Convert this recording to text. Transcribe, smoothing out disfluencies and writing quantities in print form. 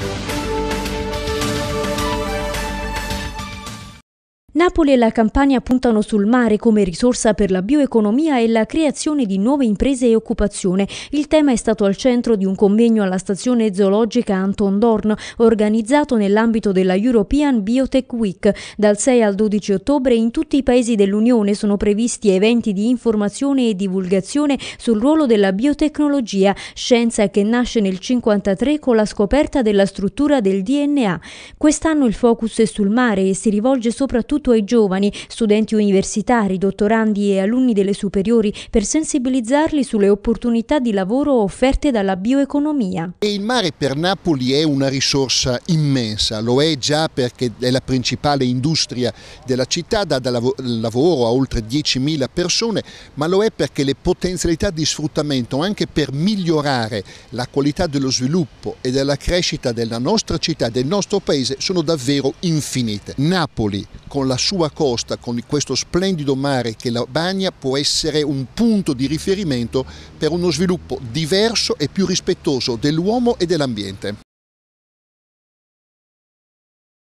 Napoli e la Campania puntano sul mare come risorsa per la bioeconomia e la creazione di nuove imprese e occupazione. Il tema è stato al centro di un convegno alla stazione zoologica Anton Dorn, organizzato nell'ambito della European Biotech Week. Dal 6 al 12 ottobre in tutti i paesi dell'Unione sono previsti eventi di informazione e divulgazione sul ruolo della biotecnologia, scienza che nasce nel 1953 con la scoperta della struttura del DNA. Quest'anno il focus è sul mare e si rivolge soprattutto ai giovani, studenti universitari, dottorandi e alunni delle superiori, per sensibilizzarli sulle opportunità di lavoro offerte dalla bioeconomia. E il mare per Napoli è una risorsa immensa, lo è già perché è la principale industria della città, dà lavoro a oltre 10.000 persone, ma lo è perché le potenzialità di sfruttamento anche per migliorare la qualità dello sviluppo e della crescita della nostra città, del nostro paese, sono davvero infinite. Napoli, con la sua costa, con questo splendido mare che la bagna, può essere un punto di riferimento per uno sviluppo diverso e più rispettoso dell'uomo e dell'ambiente.